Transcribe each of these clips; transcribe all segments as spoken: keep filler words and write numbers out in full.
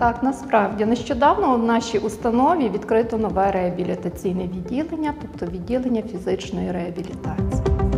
Так, насправді. Нещодавно в нашій установі відкрито нове реабілітаційне відділення, тобто відділення фізичної реабілітації.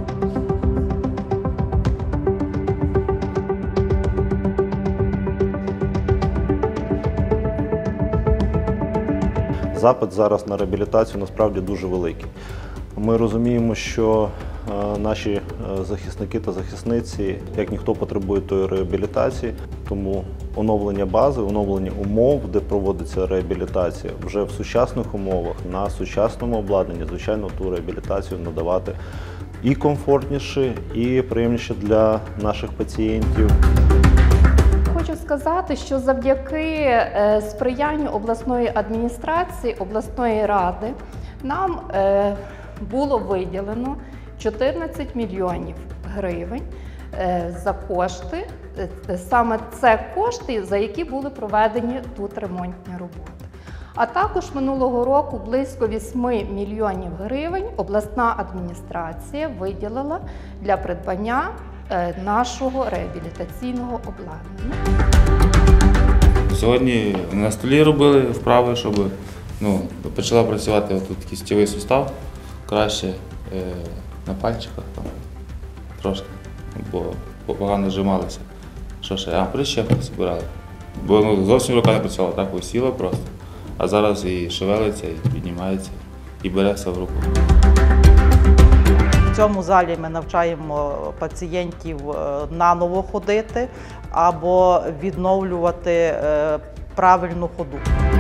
Запит зараз на реабілітацію насправді дуже великий. Ми розуміємо, що наші захисники та захисниці, як ніхто, потребують тої реабілітації, тому оновлення бази, оновлення умов, де проводиться реабілітація, вже в сучасних умовах, на сучасному обладнанні, звичайно, ту реабілітацію надавати і комфортніше, і приємніше для наших пацієнтів. Хочу сказати, що завдяки сприянню обласної адміністрації, обласної ради нам було виділено чотирнадцять мільйонів гривень за кошти, саме це кошти, за які були проведені тут ремонтні роботи. А також минулого року близько восьми мільйонів гривень обласна адміністрація виділила для придбання нашого реабілітаційного обладнання. Сьогодні на столі робили вправи, щоб ну, почала працювати тут кістєвий сустав краще, е, на пальчиках там, трошки, бо погано зжималися. Що ще? А, прищепки збирали. Бо ну, зовсім рука не працювала, так висіла просто. А зараз і шевелиться, і піднімається, і бере все в руку. В цьому залі ми навчаємо пацієнтів наново ходити або відновлювати правильну ходу.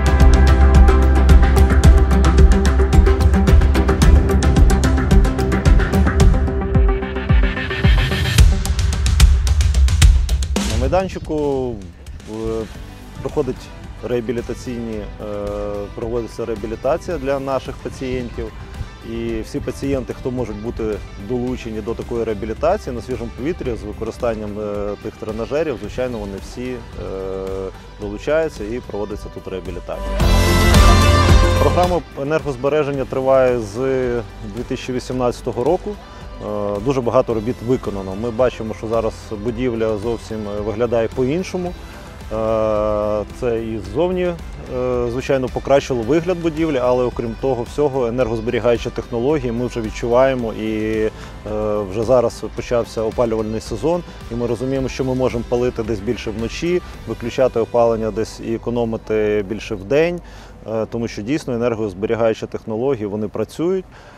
На майданчику проходить реабілітаційні, проводиться реабілітація для наших пацієнтів. І всі пацієнти, хто можуть бути долучені до такої реабілітації на свіжому повітрі з використанням тих тренажерів, звичайно, вони всі долучаються і проводиться тут реабілітація. Програма енергозбереження триває з дві тисячі вісімнадцятого року. Дуже багато робіт виконано. Ми бачимо, що зараз будівля зовсім виглядає по-іншому. Це і ззовні, звичайно, покращило вигляд будівлі, але окрім того всього, енергозберігаючі технології ми вже відчуваємо, і вже зараз почався опалювальний сезон, і ми розуміємо, що ми можемо палити десь більше вночі, виключати опалення десь і економити більше вдень, тому що дійсно енергозберігаючі технології, вони працюють.